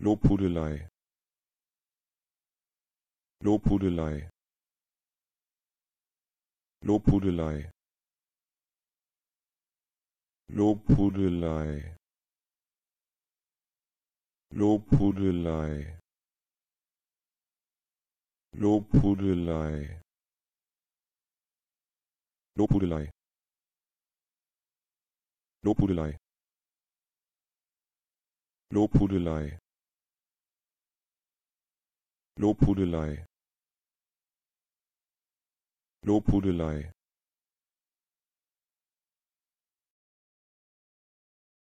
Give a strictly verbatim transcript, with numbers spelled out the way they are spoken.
Lobhudelei, Lobhudelei, Lobhudelei, Lobhudelei, Lobhudelei, Lobhudelei, Lobhudelei, Lobhudelei, Lobhudelei, Lobhudelei, Lobhudelei,